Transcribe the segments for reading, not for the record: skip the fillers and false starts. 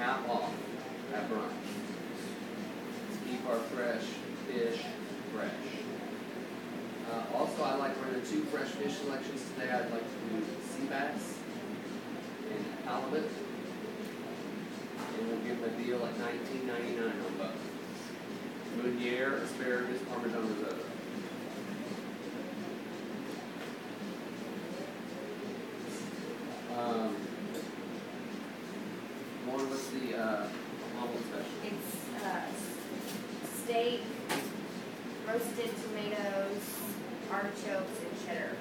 half off at brunch. Let's keep our fresh fish fresh. Also, I like running 2 fresh fish selections today. I'd like to do sea bass and halibut. And we'll give them a deal at $19.99 on both. Meunier, asparagus, Parmesan risotto. Lauren, what's the omelet special? It's steak, roasted tomatoes, artichokes, and cheddar.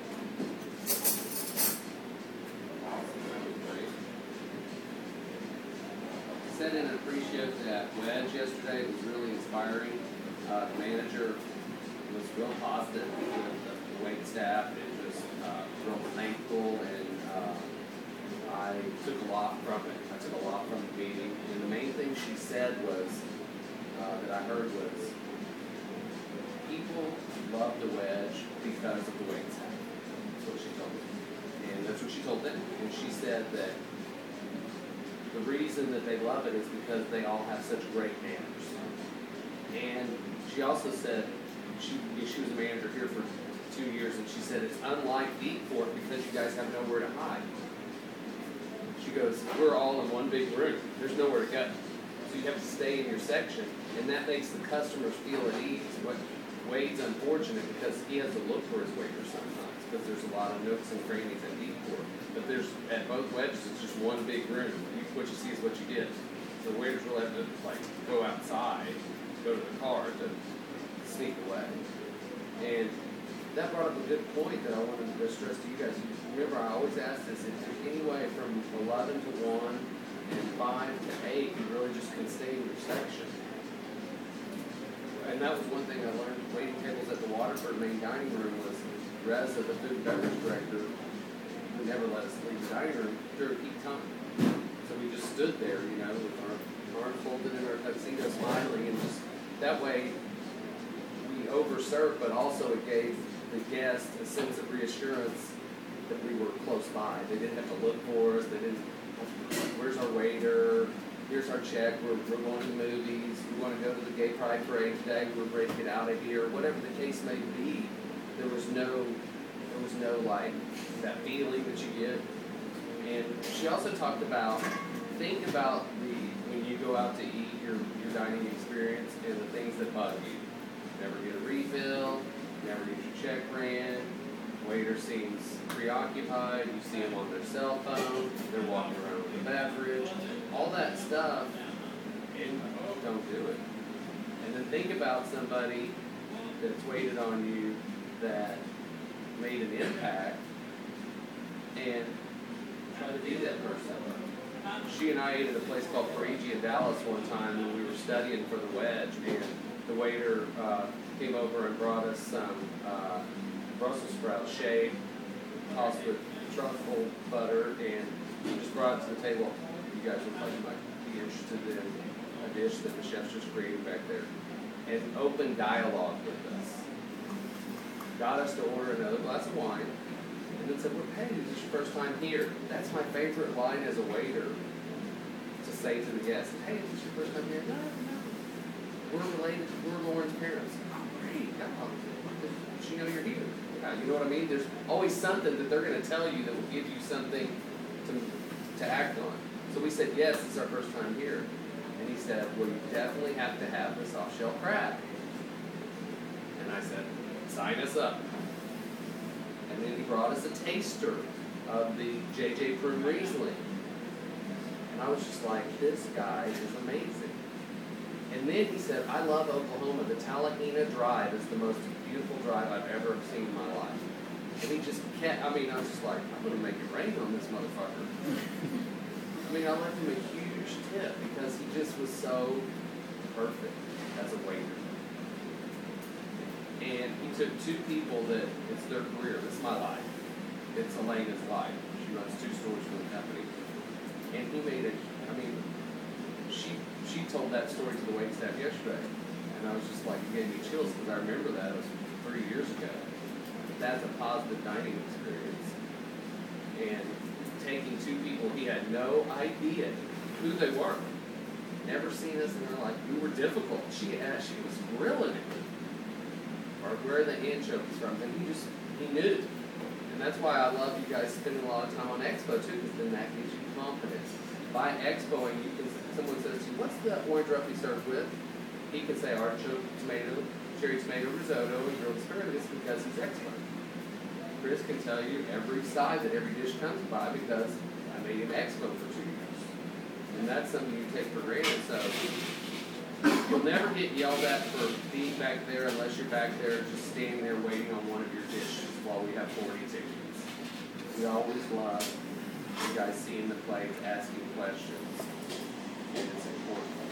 Sent in and appreciate that wedge yesterday. It was really inspiring. The manager was real positive with the wait staff and just real thankful, and I took a lot from it. I took a lot from the meeting, and the main thing she said was, that I heard was, people love the wedge because of the wait staff. That's what she told me. And that's what she told them. And she said that the reason that they love it is because they all have such great manners. And she also said, she was a manager here for 2 years, and she said it's unlike Eat Fort because you guys have nowhere to hide. She goes, we're all in one big room. There's nowhere to go. So you have to stay in your section, and that makes the customers feel at ease. What Wade's unfortunate because he has to look for his waiter sometimes because there's a lot of nooks and crannies at Eat Fort. But there's, at both wedges, it's just one big room. What you see is what you get. So waiters will have to go outside, go to the car to sneak away. And that brought up a good point that I wanted to stress to you guys. Remember, I always ask this, if anyway from 11 to 1 and 5 to 8, you really just can stay in your section. And that was one thing I learned. Waiting tables at the Waterford main dining room was Reza, the food and beverage director, who never let us leave the dining room during peak time. So we just stood there, with our arms folded in our tuxedo, smiling, and just that way we overserved, but also it gave the guests a sense of reassurance that we were close by. They didn't have to look for us. They didn't. Where's our waiter? Here's our check. We're going to the movies. We want to go to the Gay Pride Parade today. We're ready to get out of here. Whatever the case may be, there was no that feeling that you get. And she also talked about, think about when you go out to eat, your dining experience and the things that bug you. Never get a refill, never get your check ran, waiter seems preoccupied, you see them on their cell phone, they're walking around with a beverage, all that stuff, and don't do it. And then think about somebody that's waited on you that made an impact, and try to be that person. She and I ate at a place called Parigi in Dallas one time when we were studying for the wedge, and the waiter came over and brought us some Brussels sprouts shaved, tossed with truffle butter, and he just brought it to the table. You guys look like you might be interested in a dish that the chef's just creating back there. And open dialogue with us. Got us to order another glass of wine, and then said, hey, this is your first time here. That's my favorite line as a waiter, to say to the guest, hey, is this your first time here? No. We're related, we're Lauren's parents. Oh, great. Did she know you're here? Yeah, you know what I mean? There's always something that they're going to tell you that will give you something to act on. So we said, yes, it's our first time here. And he said, well, you definitely have to have the soft shell crab. And I said, sign us up. And then he brought us a taster of the J.J. Prune Riesling. And I was just like, this guy is amazing. And then he said, I love Oklahoma. The Talahena Drive is the most beautiful drive I've ever seen in my life. And he just kept, I was just like, I'm going to make it rain on this motherfucker. I left him a huge tip because he just was so perfect as a waiter. And he took 2 people that it's their career. This is my life. It's Elena's life. She runs 2 stores for the company. And he made it, she told that story to the wait staff yesterday. And I was just like, it gave me chills because I remember that. It was 3 years ago. That's a positive dining experience. And taking 2 people, he had no idea who they were. never seen us, and they're like, we were difficult. She was grilling it. Or where are the anchovies from? And he knew. And that's why I love you guys spending a lot of time on Expo too, because then that gives you confidence. By Expoing, someone says to you, what's the orange roughy served with? He can say artichoke, tomato, cherry tomato risotto, and grilled asparagus because he's Expo. Chris can tell you every side that every dish comes by because I made him Expo for 2 years. And that's something you take for granted. So you'll never get yelled at for being back there unless you're back there just standing there waiting on one of your dishes while we have 40 tickets. We always love you guys seeing the plates, asking questions. And it's important.